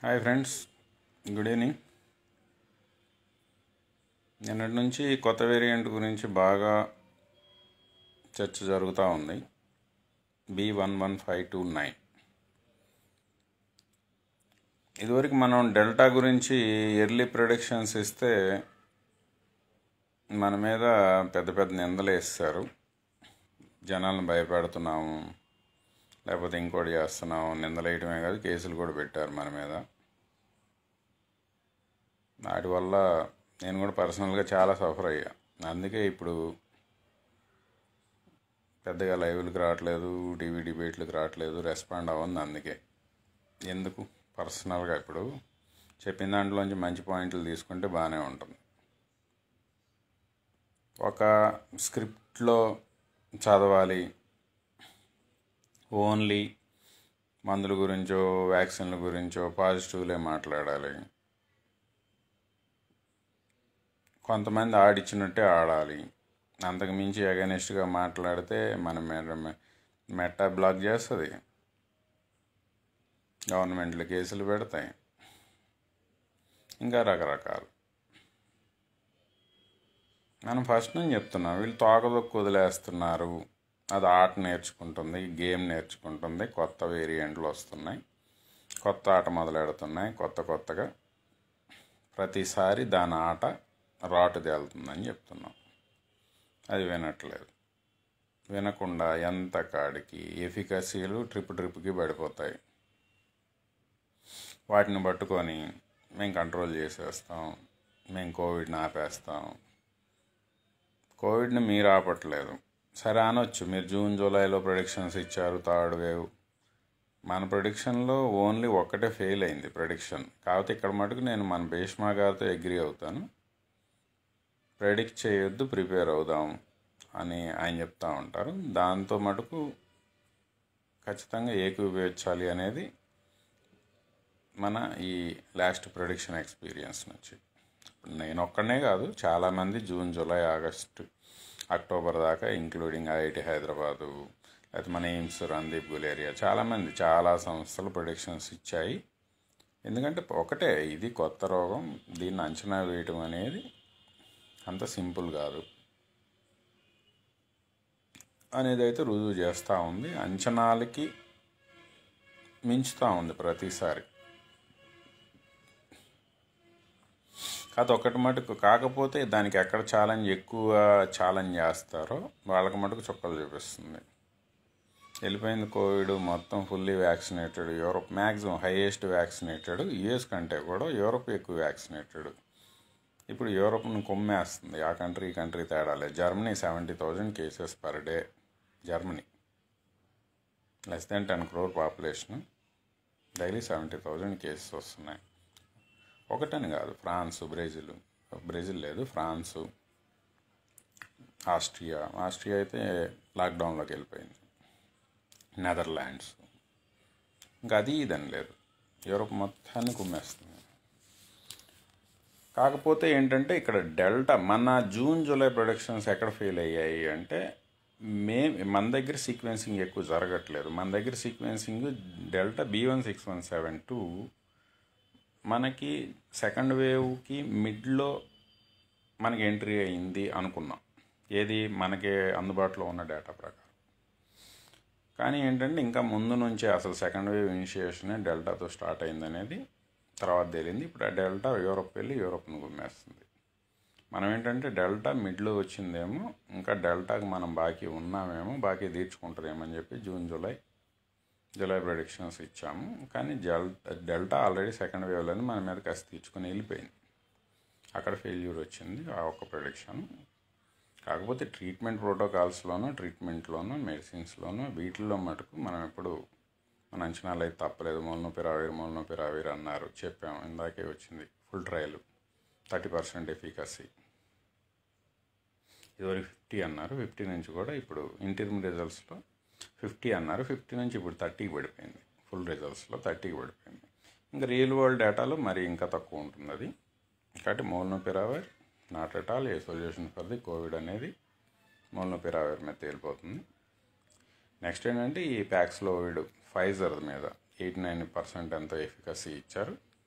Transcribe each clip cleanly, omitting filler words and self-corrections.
Hi friends, good evening. నిన్నటి నుంచి కొత్త వేరియంట్ గురించి బాగా చర్చ జరుగుతూ ఉంది. B11529. ఇదివరకు మనం డెల్టా గురించి ఎర్లీ ప్రిడిక్షన్స్ ఇస్తే మన మీద పెద్ద పెద్ద నిందలు వేస్తారు. జనాలను భయపెడుతున్నాము, లేకపోతే ఇంకోటి చేస్తున్నాము. నిందలు వేయటమే కాదు, కేసులు కూడా పెట్టారు మన మీద. వాటి వల్ల నేను కూడా పర్సనల్గా చాలా సఫర్ అయ్యా. అందుకే ఇప్పుడు పెద్దగా లైవ్లకు రావట్లేదు, టీవీ డిబేట్లకు రావట్లేదు, రెస్పాండ్ అవ్వండి. అందుకే ఎందుకు పర్సనల్గా ఇప్పుడు చెప్పిన దాంట్లోంచి మంచి పాయింట్లు తీసుకుంటే బాగానే ఉంటుంది. ఒక స్క్రిప్ట్లో చదవాలి, ఓన్లీ మందుల గురించో వ్యాక్సిన్ల గురించో పాజిటివ్లే మాట్లాడాలి, కొంతమంది ఆడిచ్చినట్టే ఆడాలి. అంతకు మించి అగెనిస్ట్గా మాట్లాడితే మన మెట్టా బ్లాక్ చేస్తుంది, గవర్నమెంట్లు కేసులు పెడతాయి, ఇంకా రకరకాలు. మనం ఫస్ట్ నుంచి చెప్తున్నాం, వీళ్ళు తోకదొక్కు వదిలేస్తున్నారు. అది ఆట నేర్చుకుంటుంది, గేమ్ నేర్చుకుంటుంది, కొత్త వేరియంట్లు వస్తున్నాయి, కొత్త ఆట మొదలెడుతున్నాయి. కొత్తగా ప్రతిసారి దాని ఆట రాటు తేలుతుందని చెప్తున్నాం. అది వినట్లేదు. వినకుండా ఎంత కాడికి ఎఫికసీలు ట్రిప్కి పడిపోతాయి. వాటిని పట్టుకొని మేము కంట్రోల్ చేసేస్తాం, మేము కోవిడ్ని ఆపేస్తాం. కోవిడ్ని మీరు ఆపట్లేదు. సరే అనొచ్చు, మీరు జూన్ జూలైలో ప్రెడిక్షన్స్ ఇచ్చారు, థర్డ్ వేవ్. మన ప్రెడిక్షన్లో ఓన్లీ ఒక్కటే ఫెయిల్ అయింది ప్రెడిక్షన్. కాకపోతే ఇక్కడ మటుకు నేను మన భీష్మా గారితో అగ్రీ అవుతాను. ప్రెడిక్ట్ చేయొద్దు, ప్రిపేర్ అవుదాం అని ఆయన చెప్తూ ఉంటారు. దాంతో మటుకు ఖచ్చితంగా ఏకీభవించాలి అనేది మన ఈ లాస్ట్ ప్రెడిక్షన్ ఎక్స్పీరియన్స్ నుంచి. నేను ఒక్కడనే కాదు, చాలామంది జూన్ జూలై ఆగస్టు అక్టోబర్ దాకా, ఇంక్లూడింగ్ ఐఐటి హైదరాబాదు, లేకపోతే మన ఎయిమ్స్ రందీప్ గులేరియా, చాలామంది చాలా సంస్థలు ప్రెడిక్షన్స్ ఇచ్చాయి. ఎందుకంటే ఒకటే, ఇది కొత్త రోగం, దీన్ని అంచనా వేయటం అనేది అంత సింపుల్ కాదు అనేది అయితే రుజువు చేస్తూ ఉంది. అంచనాలకి మించుతూ ఉంది ప్రతిసారి. కాదు ఒకటి మటుకు, కాకపోతే దానికి ఎక్కడ ఎక్కువ ఛాలెంజ్ చేస్తారో వాళ్ళకి మటుకు చుక్కలు చూపిస్తుంది. వెళ్ళిపోయింది కోవిడ్, మొత్తం fully vaccinated. Europe maximum highest vaccinated, US కంటే కూడా యూరోప్ ఎక్కువ వ్యాక్సినేటెడ్. ఇప్పుడు యూరోప్ను కొమ్మేస్తుంది. ఆ కంట్రీ ఈ కంట్రీ తేడాలే. Germany 70,000 cases per day. Germany less than 10 crore population, daily 70,000 cases వస్తున్నాయి. ఒకటని కాదు, బ్రెజిల్ లేదు, ఫ్రాన్సు, ఆస్ట్రియా అయితే లాక్డౌన్లోకి వెళ్ళిపోయింది, నెదర్లాండ్స్, ఇంకా అది ఇదని లేదు, యూరోప్ మొత్తాన్ని కుమ్మేస్తుంది. కాకపోతే ఏంటంటే ఇక్కడ డెల్టా, మన జూన్ జూలై ప్రొడక్షన్స్ ఎక్కడ ఫెయిల్ అయ్యాయి అంటే, మన దగ్గర సీక్వెన్సింగ్ ఎక్కువ జరగట్లేదు. మన దగ్గర సీక్వెన్సింగ్ డెల్టా B16172 మనకి సెకండ్ వేవ్కి మిడ్లో మనకి ఎంట్రీ అయింది అనుకున్నాం, ఏది మనకి అందుబాటులో ఉన్న డేటా ప్రకారం. కానీ ఏంటంటే ఇంకా ముందు నుంచే అసలు సెకండ్ వేవ్ ఇనిషియేషనే డెల్టాతో స్టార్ట్ అయిందనేది తర్వాత తేలింది. ఇప్పుడు ఆ డెల్టా యూరోప్ వెళ్ళి యూరోప్ను గుమ్మేస్తుంది. మనం ఏంటంటే డెల్టా మిడ్లో వచ్చిందేమో, ఇంకా డెల్టాకి మనం బాకీ ఉన్నామేమో, బాకీ తీర్చుకుంటుందేమో అని చెప్పి జూన్ జూలై ప్రెడిక్షన్స్ ఇచ్చాము. కానీ డెల్టా ఆల్రెడీ సెకండ్ వేవ్లోనే మన మీద కాస్త తీర్చుకొని వెళ్ళిపోయింది. అక్కడ ఫెయిల్యూర్ వచ్చింది ఆ ఒక్క ప్రెడిక్షన్. కాకపోతే ట్రీట్మెంట్ ప్రోటోకాల్స్లోనూ, ట్రీట్మెంట్లోనూ, మెడిసిన్స్లోనూ, వీటిల్లో మటుకు మనం ఎప్పుడు మన అంచనాలు అయితే తప్పలేదు. మోల్నోపిరావిర్ అన్నారు, చెప్పాము, ఇందాకే వచ్చింది ఫుల్ ట్రయల్, 30% ఎఫికసీ. ఇదివరకు 50 అన్నారు, 50 నుంచి కూడా ఇప్పుడు ఇంటర్మ్ రిజల్ట్స్లో 50 అన్నారు, 50 నుంచి ఇప్పుడు 30కి పడిపోయింది. ఫుల్ రిజల్ట్స్లో 30కి పడిపోయింది. ఇంకా రియల్ వరల్డ్ డేటాలో మరి ఇంకా తక్కువ ఉంటుంది అది. కాబట్టి molnupiravir not at all a solution for the Covid అనేది మోల్నోపిరావిర్ మీద తేలిపోతుంది. నెక్స్ట్ ఏంటంటే ఈ ప్యాక్స్లోవిడ్ ఫైజర్ మీద 89% ఎంతో ఎఫికసీ ఇచ్చారు.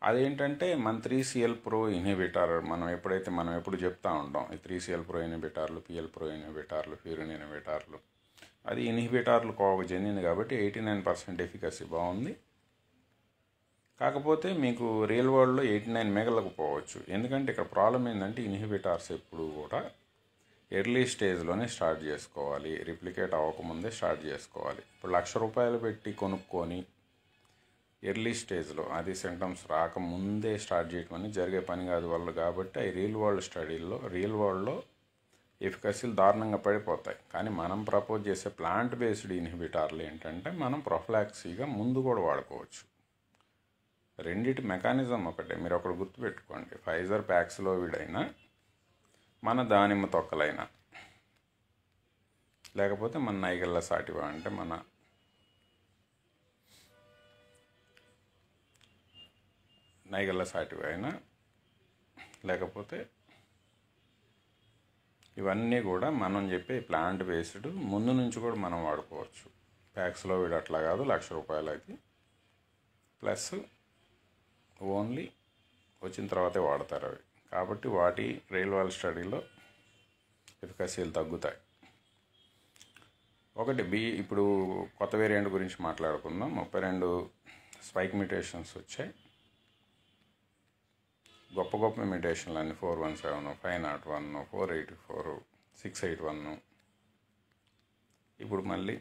అదేంటంటే మన 3CL ప్రో ఇన్హిబిటర్ మనం ఎప్పుడు చెప్తా ఉంటాం, ఈ 3CL ప్రో ఇన్హిబిటార్లు, పిఎల్ ప్రో ఇన్హిబిటార్లు, ఫ్యూరిన్ ఇన్హిబిటార్లు, అది ఇన్హిబిటార్లు కోవకు చెందింది కాబట్టి 89% ఎఫికసీ బాగుంది. కాకపోతే మీకు రియల్ వరల్డ్లో 89 మిగలకపోవచ్చు. ఎందుకంటే ఇక్కడ ప్రాబ్లం ఏంటంటే ఇన్హిబిటార్స్ ఎప్పుడు కూడా ఎర్లీ స్టేజ్లోనే స్టార్ట్ చేసుకోవాలి, రిప్లికేట్ అవ్వకముందే స్టార్ట్ చేసుకోవాలి. ఇప్పుడు ₹1,00,000 పెట్టి కొనుక్కొని ఎర్లీ స్టేజ్లో అది సింటమ్స్ రాకముందే స్టార్ట్ చేయడం అనేది జరిగే పని కాదు వాళ్ళు. కాబట్టి అవి రియల్ వరల్డ్లో ఎఫికసీలు దారుణంగా పడిపోతాయి. కానీ మనం ప్రపోజ్ చేసే ప్లాంట్ బేస్డ్ ఇన్హిబిటార్లు ఏంటంటే మనం ప్రొఫిలాక్సీగా ముందు కూడా వాడుకోవచ్చు. రెండిటి మెకానిజం ఒకటే, మీరు ఒకటి గుర్తుపెట్టుకోండి. ఫైజర్ ప్యాక్సిలోవిడ్ అయినా, మన దానిమ్మ తొక్కలైనా, లేకపోతే మన నైగెల్ల సాటివా అంటే మన నైగెల్ల సాటివా అయినా, లేకపోతే ఇవన్నీ కూడా మనం చెప్పే ప్లాంట్ బేస్డ్ ముందు నుంచి కూడా మనం వాడుకోవచ్చు. ప్యాక్సిలోవిడ్ అట్లా కాదు, ₹1,00,000 అయితే ప్లస్ ఓన్లీ వచ్చిన తర్వాతే వాడతారు అవి. కాబట్టి వాటి రియల్ వరల్డ్ స్టడీలో ఎఫికసీలు తగ్గుతాయి. ఇప్పుడు కొత్త వేరియంట్ గురించి మాట్లాడుకుందాం. 32 స్పైక్ మ్యూటేషన్స్ వచ్చాయి. గొప్ప మ్యూటేషన్లు అన్నీ 417, 501, 484, 681, ఇప్పుడు మళ్ళీ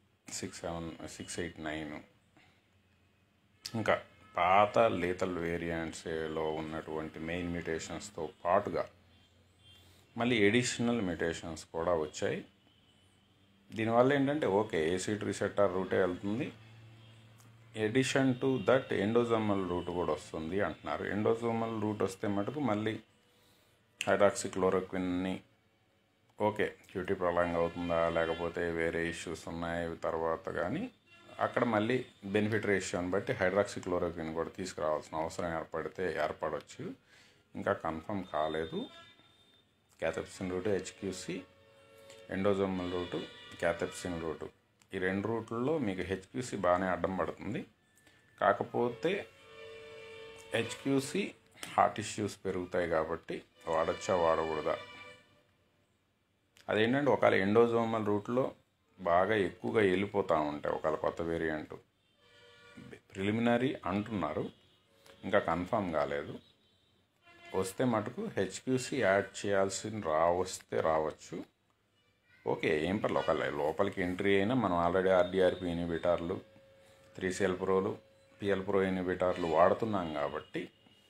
689, ఇంకా పాత లీతల్ వేరియంట్స్లో ఉన్నటువంటి మెయిన్ మ్యూటేషన్స్తో పాటుగా మళ్ళీ ఎడిషనల్ మ్యూటేషన్స్ కూడా వచ్చాయి. దీనివల్ల ఏంటంటే ఏసిడ్ రిసెప్టార్ రూటే వెళ్తుంది, addition to that endosomal route కూడా వస్తుంది అంటున్నారు. ఎండోజోమల్ రూట్ వస్తే మటుకు మళ్ళీ హైడ్రాక్సిక్లోరోక్విన్ని క్యూటీ ప్రొలాంగ్ అవుతుందా లేకపోతే వేరే ఇష్యూస్ ఉన్నాయి తర్వాత, కానీ అక్కడ మళ్ళీ బెనిఫిట్ రేషియోని బట్టి హైడ్రాక్సిక్లోరోక్విన్ కూడా తీసుకురావాల్సిన అవసరం ఏర్పడవచ్చు. ఇంకా కన్ఫర్మ్ కాలేదు. Cathepsin route, HCQ, endosomal route, cathepsin route, ఈ 2 రూట్లలో మీకు హెచ్క్యూసి బాగానే అడ్డం పడుతుంది. కాకపోతే హెచ్క్యూసి హార్ట్ ఇష్యూస్ పెరుగుతాయి కాబట్టి వాడచ్చా వాడకూడదా, అదేంటంటే ఒకవేళ ఎండోజోమల్ రూట్లో బాగా ఎక్కువగా వెళ్ళిపోతూ ఉంటాయి. ఒకవేళ కొత్త వేరియంట్ ప్రిలిమినరీ అంటున్నారు, ఇంకా కన్ఫర్మ్ కాలేదు. వస్తే మటుకు హెచ్క్యూసి యాడ్ వస్తే రావచ్చు. ఏం పర్లేదు. ఒకవేళ లోపలికి ఎంట్రీ అయినా మనం ఆల్రెడీ ఆర్డీఆర్పి ఇన్హిబిటార్లు, 3CL ప్రోలు, పిఎల్ ప్రో ఇన్హిబిటార్లు వాడుతున్నాం కాబట్టి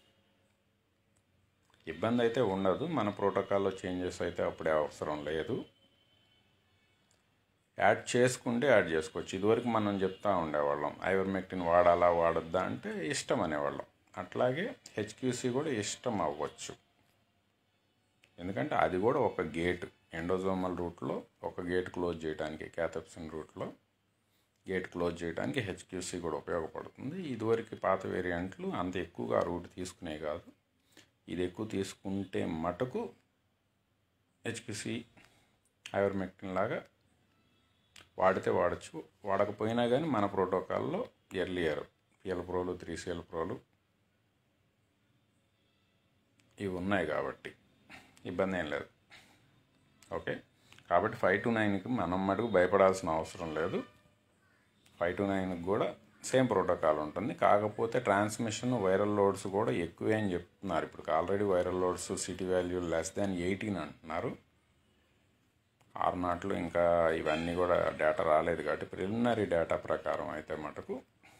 ఇబ్బంది అయితే ఉండదు. మన ప్రోటోకాల్లో చేంజెస్ అయితే అప్పుడే అవసరం లేదు. యాడ్ చేసుకుంటే యాడ్ చేసుకోవచ్చు. ఇదివరకు మనం చెప్తా ఉండేవాళ్ళం ఐవర్మెక్టిన్ వాడాలా వాడొద్దా అంటే ఇష్టం అనేవాళ్ళం. అట్లాగే హెచ్క్యూసి కూడా ఇష్టం అవ్వచ్చు. ఎందుకంటే అది కూడా ఒక గేట్, ఎండోజోమల్ రూట్లో ఒక గేట్ క్లోజ్ చేయడానికి, క్యాథెప్సిన్ రూట్లో గేట్ క్లోజ్ చేయడానికి హెచ్క్యూసి కూడా ఉపయోగపడుతుంది. ఇదివరకు పాత వేరియంట్లు అంత ఎక్కువగా రూట్ తీసుకునే కాదు. ఇది ఎక్కువ తీసుకుంటే మటుకు హెచ్క్యూసి ఐవర్మెక్టిన్ లాగా వాడితే వాడచ్చు. వాడకపోయినా కానీ మన ప్రోటోకాల్లో earlier PL Prolu, 3CL Prolu ఇవి ఉన్నాయి కాబట్టి ఇబ్బంది ఏం లేదు. కాబట్టి 5-9కి మనం మటుకు భయపడాల్సిన అవసరం లేదు. 5-9కి కూడా సేమ్ ప్రోటోకాల్ ఉంటుంది. కాకపోతే ట్రాన్స్మిషన్ వైరల్ లోడ్స్ కూడా ఎక్కువే అని చెప్తున్నారు. ఇప్పుడు already viral loads CT value <18 అంటున్నారు. R0 ఇంకా ఇవన్నీ కూడా డేటా రాలేదు కాబట్టి ప్రిలిమినరీ డేటా ప్రకారం అయితే మటుకు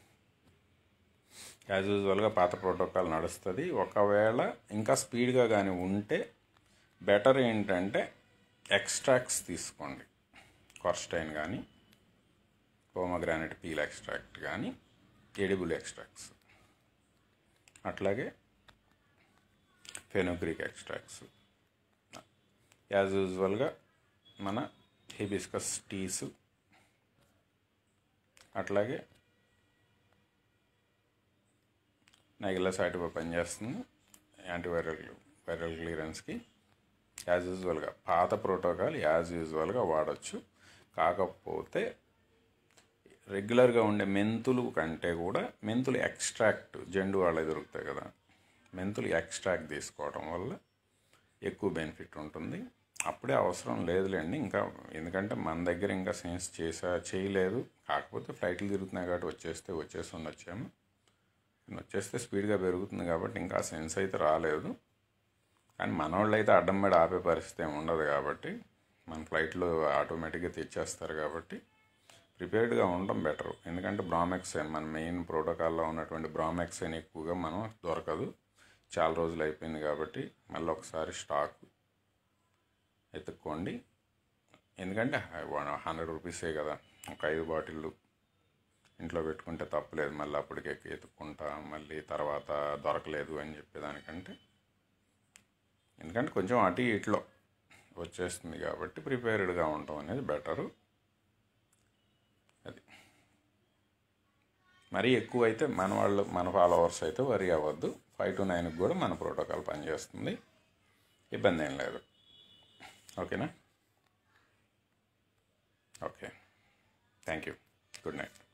యాజ్ యూజువల్గా పాత ప్రోటోకాల్ నడుస్తుంది. ఒకవేళ ఇంకా స్పీడ్గా కానీ ఉంటే బెటర్ ఏంటంటే ఎక్స్ట్రాక్ట్స్ తీసుకోండి. కొర్స్టైన్ కానీ, పోమోగ్రానైట్ పీల్ ఎక్స్ట్రాక్ట్ కానీ, ఎడిబుల్ ఎక్స్ట్రాక్ట్స్, అట్లాగే ఫెనోగ్రీక్ ఎక్స్ట్రాక్ట్స్, యాజ్ యూజువల్గా మన హిబిస్కస్ టీస్, అట్లాగే నైగిల్లా సాటివా పనిచేస్తుంది వైరల్ క్లియరెన్స్కి. యాజ్ యూజువల్గా పాత ప్రోటోకాల్ యాజ్ యూజువల్గా వాడచ్చు. కాకపోతే రెగ్యులర్గా ఉండే మెంతులు కంటే కూడా మెంతులు ఎక్స్ట్రాక్ట్ జెండు వాళ్ళే దొరుకుతాయి కదా, మెంతులు ఎక్స్ట్రాక్ట్ తీసుకోవడం వల్ల ఎక్కువ బెనిఫిట్ ఉంటుంది. అప్పుడే అవసరం లేదులేండి ఇంకా, ఎందుకంటే మన దగ్గర ఇంకా సెన్స్ చేయలేదు. కాకపోతే ఫ్లైట్లు తిరుగుతున్నాయి కాబట్టి వచ్చేసి ఉండొచ్చాము. వచ్చేస్తే స్పీడ్గా పెరుగుతుంది కాబట్టి ఇంకా సెన్స్ అయితే రాలేదు. కానీ మన వాళ్ళు అయితే అడ్డం పడి ఆపే పరిస్థితి ఏమి ఉండదు కాబట్టి, మన ఫ్లైట్లు ఆటోమేటిక్గా తెచ్చేస్తారు కాబట్టి ప్రిపేర్డ్గా ఉండడం బెటర్. ఎందుకంటే బ్రామెక్సైన్ మన మెయిన్ ప్రోటోకాల్లో ఉన్నటువంటి బ్రామెక్సైన్ ఎక్కువగా మనం దొరకదు, చాలా రోజులు అయిపోయింది కాబట్టి మళ్ళీ ఒకసారి స్టాక్ ఎత్తుక్కోండి. ఎందుకంటే 100 రూపీసే కదా, ఒక 5 బాటిళ్ళు ఇంట్లో పెట్టుకుంటే తప్పలేదు. మళ్ళీ అప్పటికే ఎత్తుక్కుంటా మళ్ళీ తర్వాత దొరకలేదు అని చెప్పేదానికంటే, ఎందుకంటే కొంచెం అటు ఇట్లో వచ్చేస్తుంది కాబట్టి ప్రిపేర్డ్గా ఉండటం అనేది బెటరు. అది మరీ ఎక్కువ అయితే మన ఫాలోవర్స్ అయితే వరి అవ్వద్దు. 5 to 9కి కూడా మన ప్రోటోకాల్ పనిచేస్తుంది, ఇబ్బంది ఏం లేదు. ఓకేనా? Okay, thank you, good night.